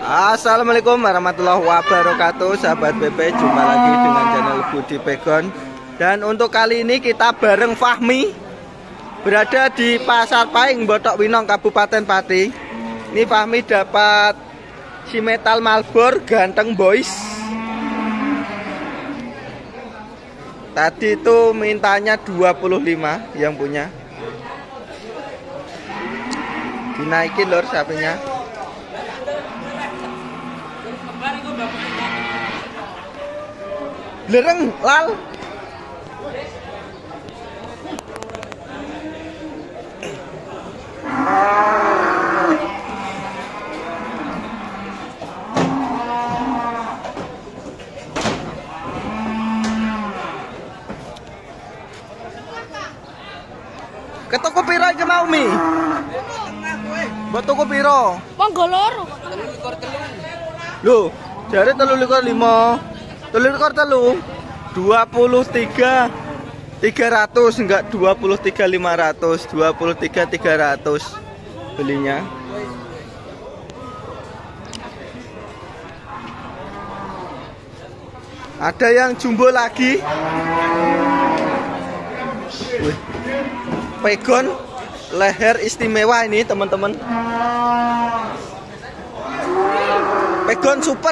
Assalamualaikum warahmatullahi wabarakatuh, sahabat BP. Jumpa lagi dengan channel Budi Pegon. Dan untuk kali ini kita bareng Fahmi berada di Pasar Paing, Botok Winong, Kabupaten Pati. Ini Fahmi dapat si metal Malbor Ganteng Boys. Tadi itu mintanya 25 yang punya. Dinaikin lor sapinya. Lereng lal. Ke toko piro iki mau mi? Mbok toko piro? Monggo loro. Lho, jare 3,5. 3,3. 23 300 enggak 23 500, 23 300 belinya. Ada yang jumbo lagi. Wih. Pegon leher istimewa ini teman-teman. Pegon super.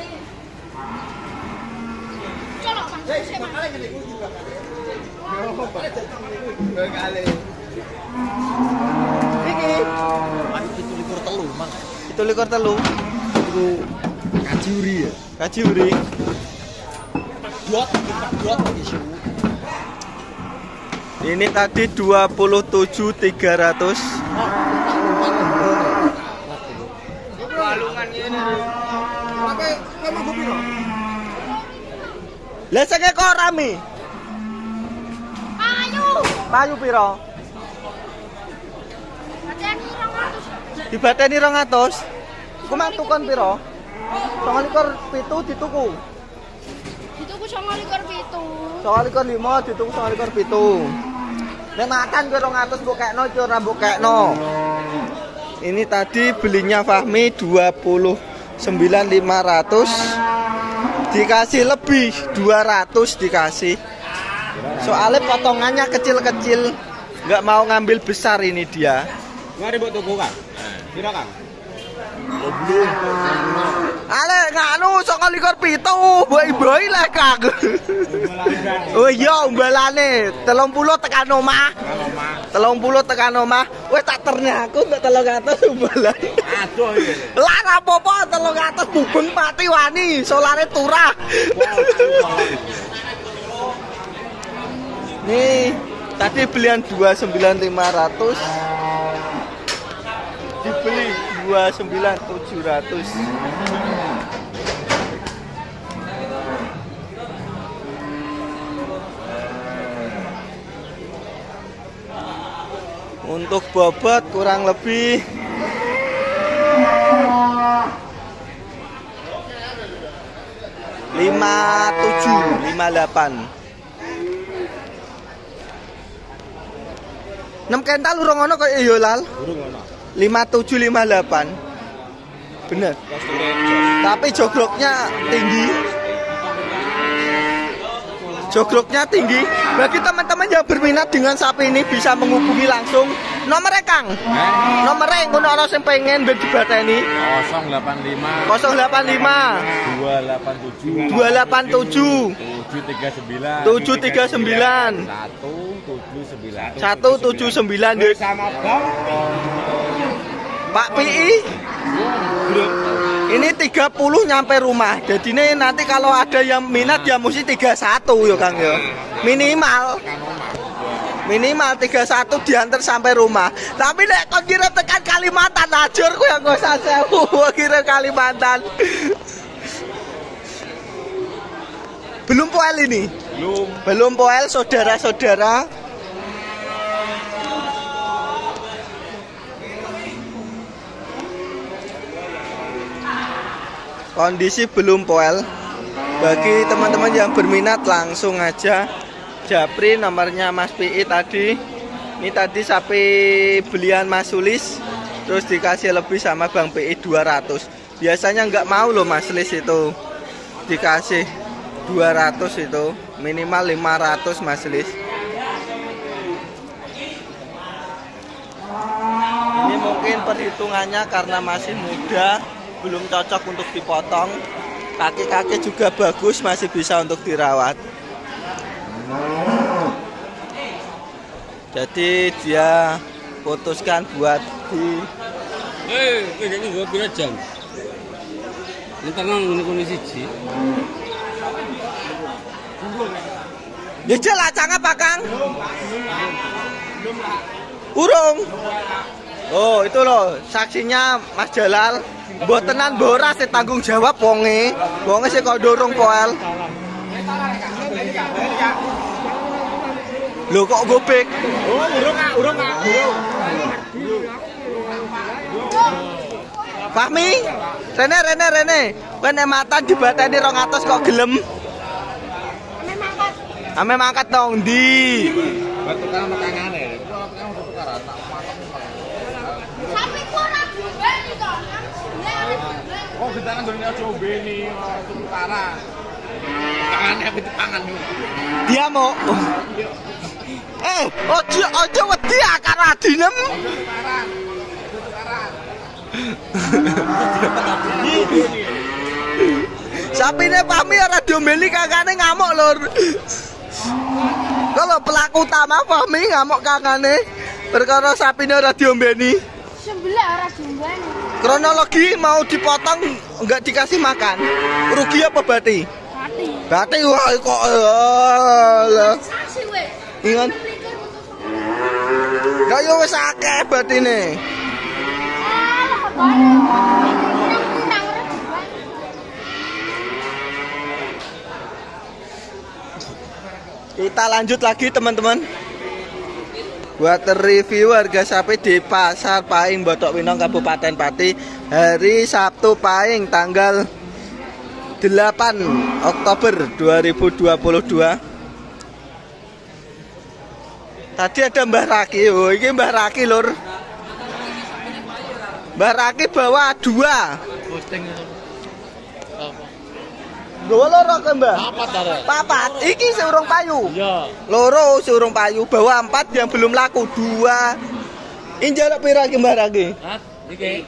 Itu likur telu. Itu kajiuri ya. Kajiuri. Ini tadi 27 300. Lah sing kok rame? Payu piro? Dibateni 200. Iku mang tukon piro? 29,7 dituku. Dituku 29,7. 29,5 dituku 29,7. Nek makan kowe 200 mbok kekno iki ora mbok kekno. Ini tadi belinya Fahmi 29.500. Dikasih lebih 200 dikasih. Soalnya potongannya kecil-kecil, nggak mau ngambil besar ini dia. Mari buat toko kan? Kira kan? Ale nganu 29,7, boy lah Kang. Oh iya umbalane 30 tekan omah. 30 tekan omah. Wis tak terne aku untuk 300 umbalan. Aduh iki. Lah apa-apa 300 bubeng pati wani, solare turah. Nih, tadi belian 29.500 dibeli 29.700. Untuk bobot kurang lebih 57, 58. 6 kental urung ono kok ya lal. Urung ono. 57 58. Bener. Tapi jogroknya tinggi. Jogroknya tinggi. Bagi teman-teman yang berminat dengan sapi ini bisa menghubungi langsung nomornya Kang. Nomornya ngono ana sing pengen ben dibateni. 085 085 287 739 179 sama Bang Pak PI. Ini 30 nyampe rumah. Jadi ini nanti kalau ada yang minat ya mesti 31 ya Kang ya. Minimal 31 diantar sampai rumah. Tapi nek kok kirim tekan Kalimantan ajur ku yang gak sewu kirim Kalimantan. Belum poel ini. Belum poel saudara-saudara. Kondisi belum poel. Bagi teman-teman yang berminat langsung aja japri nomornya Mas PI tadi. Ini tadi sapi belian Mas Sulis, terus dikasih lebih sama Bang PI 200. biasanya nggak mau loh Mas Lis itu dikasih 200 itu, minimal 500 Mas Lis. Ini mungkin perhitungannya karena masih muda, belum cocok untuk dipotong. Kaki-kaki juga bagus, masih bisa untuk dirawat. Jadi dia putuskan buat di ini gue pilih jam. Ini tenang, ini kondisi siji. Jejel acang apa Kang? Urung. Oh itu loh saksinya Mas Jalal. Mbok tenan mbora sing tanggung jawab wonge. Wonge sing kok dorong poel. Lho kok gobek? Oh, urung. Fahmi? Rene. Kowe nek matan dibateni 200 kok gelem? Ame mangkat dong ndi? Batu kan sama kangane. Sapi ku ora diobeni to. Oh, gendangan dene aja obeni, tukaran. Kangane apa dipangan yo. Dia mau. Ojo wedi akar adinem. Sapine Fahmi ora diombeli kangane ngamuk lur. Kalau pelaku utama Fahmi ngamuk kangane perkara sapine ora diombeni. Sebelah ora diombeni. Kronologi mau dipotong enggak dikasih makan. Rugi apa bati? Bati wah kok Saksi we. ingat. Gak yo wis akeh batine. Alah, banyak. Kita lanjut lagi teman-teman. Buat review harga sapi di Pasar Pahing Botok Winong Kabupaten Pati hari Sabtu Pahing tanggal 8 Oktober 2022. Tadi ada Mbah Raki. Oh, ini Mbah Raki lur. Mbah Raki bawa 2. Posting Dua loro ke Mbah? Papat. Iki seurung payu. Iya. Loro seurung payu. Bawa 4 yang belum laku 2. Ini jarak pira ki Mbah Raki? Hah? Iki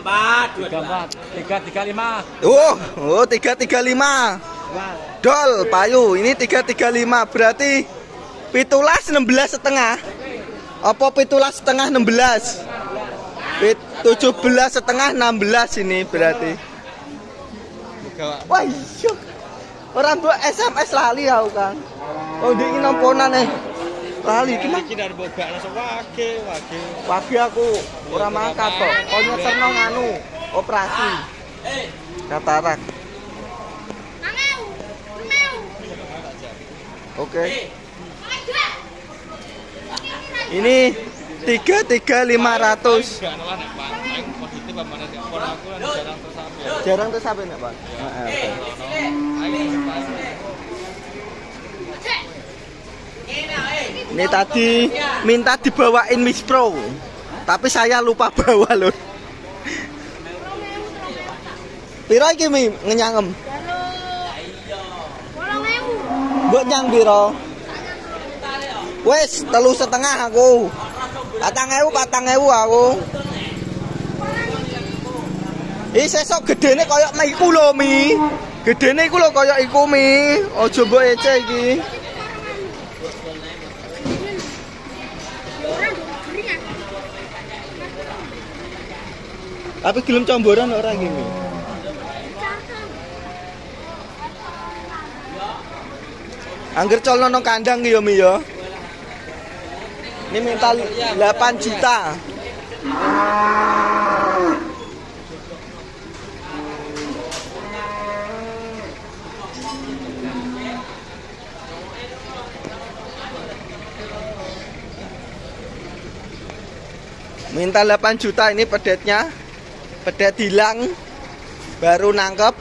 34, 335. Oh 335. Dol payu. Ini 335 berarti 17,5 setengah. Apa 17,5 16? 17,5 16 ini berarti. Wah iya. Orang buat SMS lali ya Kang. Oh di nomponan lali gimana? Iki dari boga langsung wage. Wage aku orang mangkat kok. Konya terno nganu operasi. Katarak. Oke. Ini 33.500. Jarang tuh sampai nek, Pak. Ini tadi minta dibawain Miss Pro. Tapi saya lupa bawa loh. Piro iki Mi ngenyangem? 8.000. Mbok nyang piro? Wes 3,5 aku. 4.000 aku. Sesok gedene koyo iku lho Mi. Gedene iku lho koyo iku Mi. Aja mbok ece iki. Tapi gelem comboran ora iki Mi. Angger colno nang kandang ya Mi ya. Ini minta 8 juta. Minta 8 juta ini pedetnya. Pedet hilang. Baru nangkep.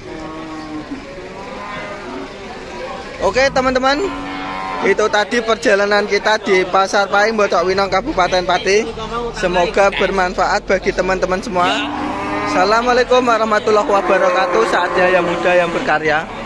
Oke teman-teman, itu tadi perjalanan kita di Pasar Pahing Botok Winong Kabupaten Pati. Semoga bermanfaat bagi teman-teman semua. Assalamualaikum warahmatullahi wabarakatuh. Saatnya yang muda yang berkarya.